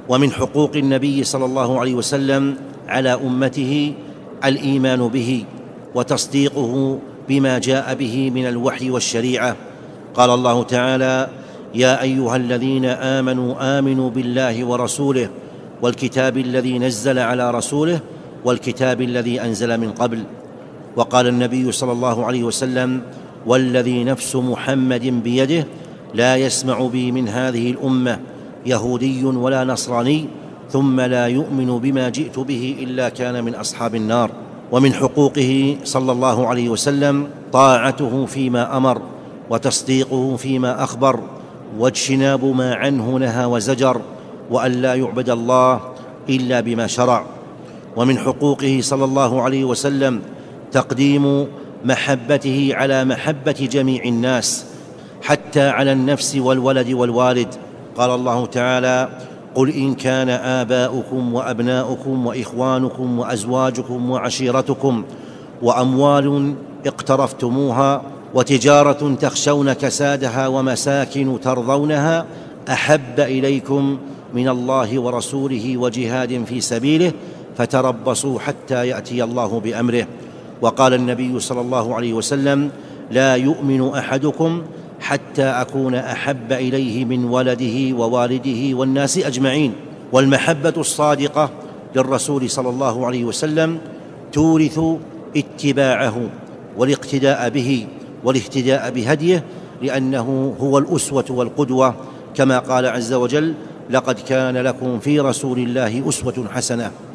ومن حقوق النبي صلى الله عليه وسلم على أمته الإيمان به وتصديقه بما جاء به من الوحي والشريعة. قال الله تعالى: يا أيها الذين آمنوا بالله ورسوله والكتاب الذي نزل على رسوله والكتاب الذي أنزل من قبل. وقال النبي صلى الله عليه وسلم: والذي نفس محمد بيده لا يسمع بي من هذه الأمة يهودي ولا نصراني ثم لا يؤمن بما جئت به إلا كان من أصحاب النار. ومن حقوقه صلى الله عليه وسلم طاعته فيما أمر وتصديقه فيما أخبر واجتناب ما عنه نهى وزجر، وأن لا يعبد الله إلا بما شرع. ومن حقوقه صلى الله عليه وسلم تقديم محبته على محبة جميع الناس حتى على النفس والولد والوالد. قال الله تعالى: قل إن كان آباؤكم وأبناؤكم وإخوانكم وأزواجكم وعشيرتكم وأموال اقترفتموها وتجارة تخشون كسادها ومساكن ترضونها أحب إليكم من الله ورسوله وجهاد في سبيله فتربصوا حتى يأتي الله بأمره. وقال النبي صلى الله عليه وسلم: لا يؤمن أحدكم حتى أكون أحب إليه من ولده ووالده والناس أجمعين. والمحبة الصادقة للرسول صلى الله عليه وسلم تورث اتباعه والاقتداء به والاهتداء بهديه، لأنه هو الأسوة والقدوة، كما قال عز وجل: لقد كان لكم في رسول الله أسوة حسنة.